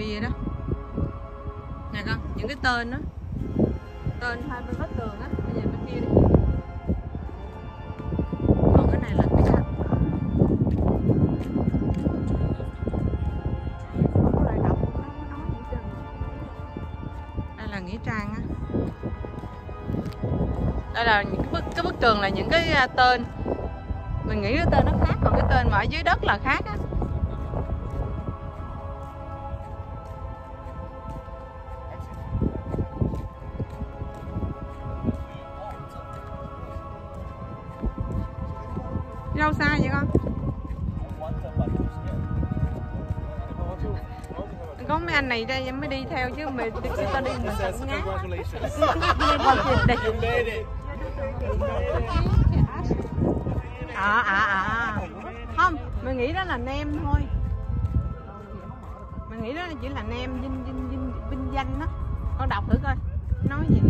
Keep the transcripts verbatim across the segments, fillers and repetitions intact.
Navy vậy đó. Nè con, những cái tên đó, tên hai bên vách tường á. Bây giờ bên kia đi. Còn cái này là cái sao? Có lại đọc nó nói gì chứ. Đây là nghĩa trang á. Đây là những cái bức, cái bức tường là những cái tên. Mình nghĩ cái tên nó khác, còn cái tên mà ở dưới đất là khác á. Đi đâu xa vậy con? Có mấy anh này đây mới đi theo chứ mình ta đi mình cũng ngán. À à à. Không, mình nghĩ đó là nem thôi. Mình nghĩ đó chỉ là nem vinh vinh vinh vinh danh đó. Con đọc thử coi. Nói gì?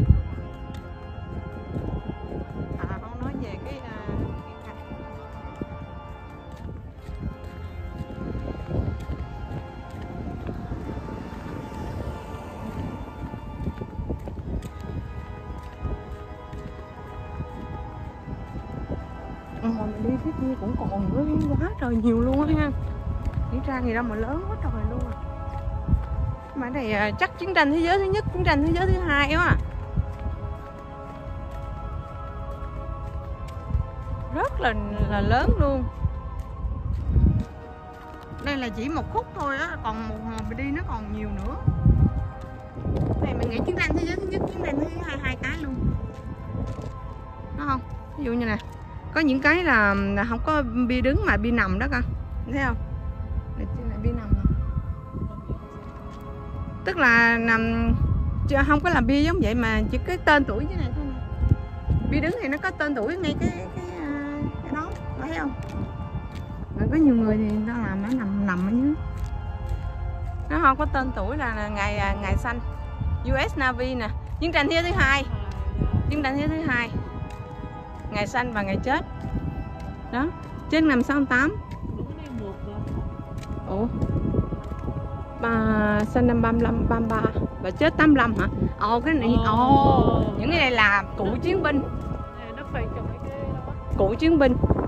À con nói về cái uh, mà mình đi phía kia cũng còn nữa, quá trời nhiều luôn á ha. Nghĩa trang gì đâu mà lớn quá trời luôn à. Mà này chắc chiến tranh thế giới thứ nhất, chiến tranh thế giới thứ hai á. Rất là là lớn luôn. Đây là chỉ một khúc thôi á, còn một hồi mình đi nó còn nhiều nữa. Này mình nghĩ chiến tranh thế giới thứ nhất, chiến tranh thứ hai, hai cái luôn. Đúng không? Ví dụ như nè, có những cái là, là không có bia đứng mà bia nằm đó con, thấy không? Đây là bia nằm nè. Tức là nằm không có làm bia giống vậy mà chỉ cái tên tuổi thế này thôi nè. Bia đứng thì nó có tên tuổi ngay cái cái cái đó, thấy không? Rồi có nhiều người thì người ta làm nó nằm nằm ở dưới. Nó không có tên tuổi là ngày ngày xanh u ét Navy nè, chiến tranh thế giới thứ hai, chiến tranh thế giới thứ hai, ngày xanh và ngày chết đó, chết năm sáu tám. Ủa mà sinh năm ba mươi lăm, ba mươi ba và chết tám mươi lăm hả? Ồ cái này, ồ những cái này là cựu chiến binh, cựu chiến binh